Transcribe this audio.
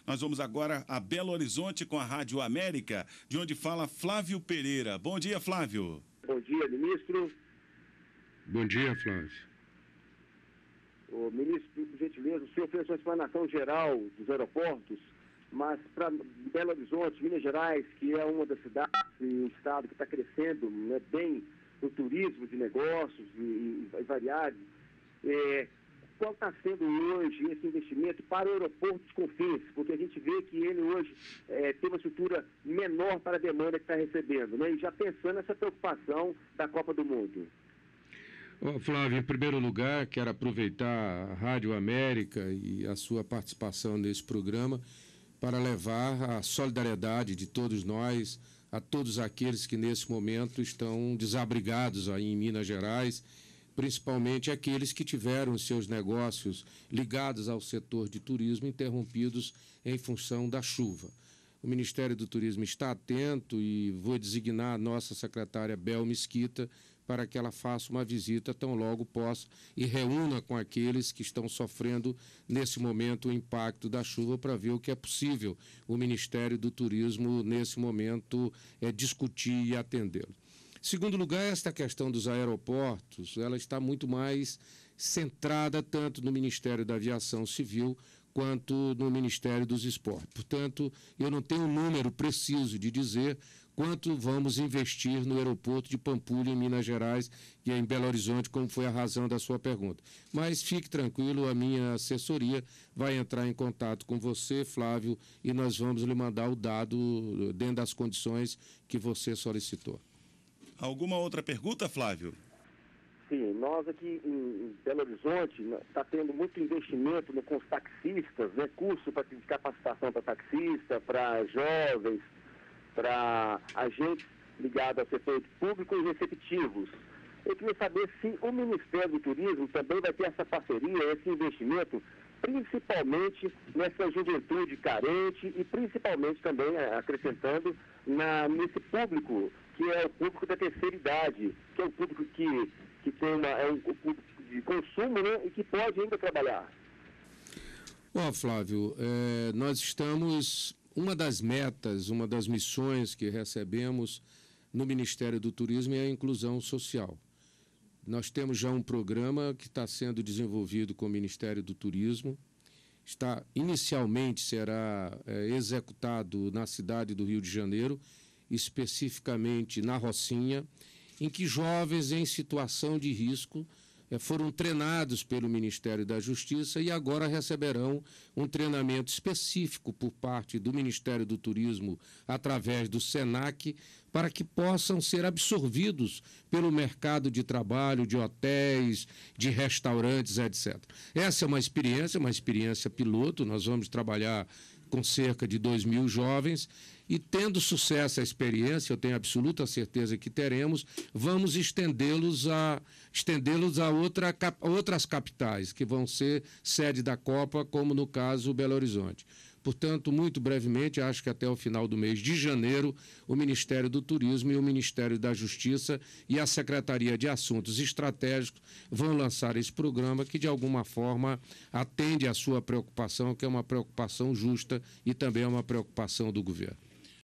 Nós vamos agora a Belo Horizonte com a Rádio América, de onde fala Flávio Pereira. Bom dia, Flávio. Bom dia, ministro. Bom dia, Flávio. O ministro, por gentileza, o senhor fez uma explanação geral dos aeroportos, mas para Belo Horizonte, Minas Gerais, que é uma das cidades e um estado que está crescendo, né, bem no turismo de negócios e variados, qual está sendo hoje esse investimento para o aeroporto de Confins? Porque a gente vê que ele hoje tem uma estrutura menor para a demanda que está recebendo, né? E já pensando nessa preocupação da Copa do Mundo. Flávio, em primeiro lugar, quero aproveitar a Rádio América e a sua participação nesse programa para levar a solidariedade de todos nós a todos aqueles que nesse momento estão desabrigados aí em Minas Gerais, principalmente aqueles que tiveram seus negócios ligados ao setor de turismo interrompidos em função da chuva. O Ministério do Turismo está atento e vou designar a nossa secretária Bel Mesquita para que ela faça uma visita tão logo possa e reúna com aqueles que estão sofrendo nesse momento o impacto da chuva para ver o que é possível o Ministério do Turismo nesse momento discutir e atendê-lo. Segundo lugar, esta questão dos aeroportos, ela está muito mais centrada tanto no Ministério da Aviação Civil quanto no Ministério dos Esportes. Portanto, eu não tenho um número preciso de dizer quanto vamos investir no aeroporto de Pampulha, em Minas Gerais, e em Belo Horizonte, como foi a razão da sua pergunta. Mas fique tranquilo, a minha assessoria vai entrar em contato com você, Flávio, e nós vamos lhe mandar o dado dentro das condições que você solicitou. Alguma outra pergunta, Flávio? Sim, nós aqui em Belo Horizonte está tendo muito investimento com os taxistas, né? Curso de capacitação para taxista, para jovens, para agentes ligados ao setor público e receptivos. Eu queria saber se o Ministério do Turismo também vai ter essa parceria, esse investimento, principalmente nessa juventude carente e principalmente também acrescentando nesse público, que é o público da terceira idade, que é o público que tem um público de consumo, né, e que pode ainda trabalhar. Flávio, nós estamos... Uma das metas, uma das missões que recebemos no Ministério do Turismo é a inclusão social. Nós temos já um programa que está sendo desenvolvido com o Ministério do Turismo. Inicialmente será executado na cidade do Rio de Janeiro, especificamente na Rocinha, em que jovens em situação de risco foram treinados pelo Ministério da Justiça e agora receberão um treinamento específico por parte do Ministério do Turismo através do SENAC para que possam ser absorvidos pelo mercado de trabalho, de hotéis, de restaurantes, etc. Essa é uma experiência piloto. Nós vamos trabalhar com cerca de 2.000 jovens e, tendo sucesso a experiência, eu tenho absoluta certeza que teremos, vamos estendê-los a outras capitais que vão ser sede da Copa, como no caso Belo Horizonte. Portanto, muito brevemente, acho que até o final do mês de janeiro, o Ministério do Turismo e o Ministério da Justiça e a Secretaria de Assuntos Estratégicos vão lançar esse programa que, de alguma forma, atende à sua preocupação, que é uma preocupação justa e também é uma preocupação do governo.